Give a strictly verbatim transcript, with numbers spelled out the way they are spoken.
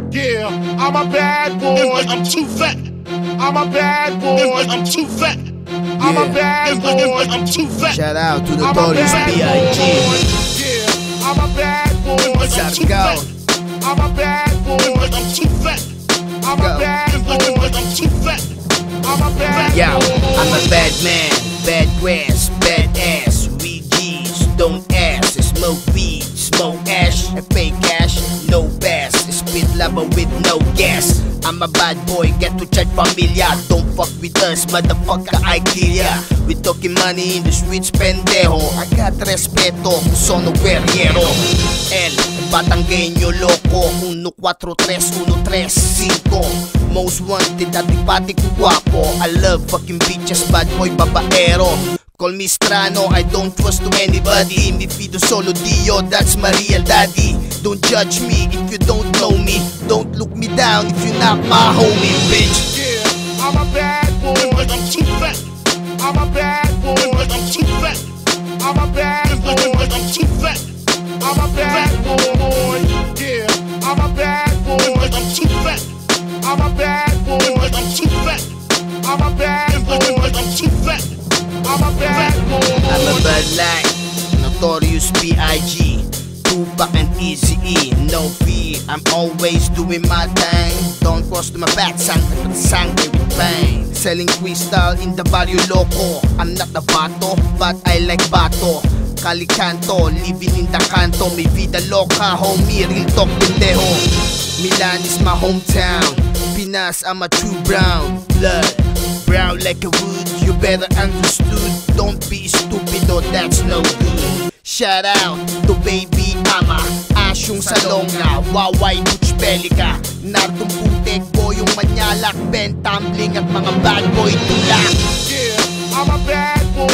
Yeah, I'm a bad boy. I'm too fat. I'm a bad boy. I'm too fat. I'm a bad boy. I'm too fat. Shout out to the I'm a Notorious bad B I G. boy. Yeah, I'm a bad boy. I'm too fat. I'm a bad boy. I'm too fat. I'm a bad boy. I'm too fat. I'm a bad boy. Yo, I'm a bad man, bad grass, bad ass. We G's, don't ask. Smoke weed, smoke ash, and fake cash, no bass. Spit lava with no gas. I'm a bad boy, get to charge familia. Don't fuck with us, motherfucker, I kill ya. We talking money in the streets, pendejo. I got respeto, sono guerriero. El Batanggenyo loco, one four three, one three five. Most wanted, dati-pati ko guapo. I love fucking bitches, bad boy, babaero. Call me Strano, I don't trust to anybody. Mi fido solo Dio, that's my real daddy. Don't judge me if you don't know me. Don't look me down if you're not my homie, bitch. Yeah, I'm a bad boy, I'm too fat. I'm a bad boy, I'm too fat. I'm a bad boy, I'm too fat. I'm a bad boy. Yeah, I'm a bad boy, I'm too fat. I'm a bad boy, I'm too fat. I'm a bad boy, I'm too fat. I'm a bad boy. I'm a Bud Light, Notorious B I G, Tupac and Eazy-E, no fear. I'm always doing my thing. Don't cross to my back, sangre with sangre with pain. Selling crystal in the barrio loco. I'm not a bato, but I like bato. Calicanto, living in the canto. Mi vida loca, homie, real talk pendejo. Milan is my hometown. Pinas, I'm a true brown blood. Brown like a wood, you better understood. Don't be stupid or that's no good. Shout out to baby ama, asyong salonga, waway butch belika. Nardong putek boy, yung manyalak, ben tumbling at mga bad boy tulak. Yeah, I'm a bad boy.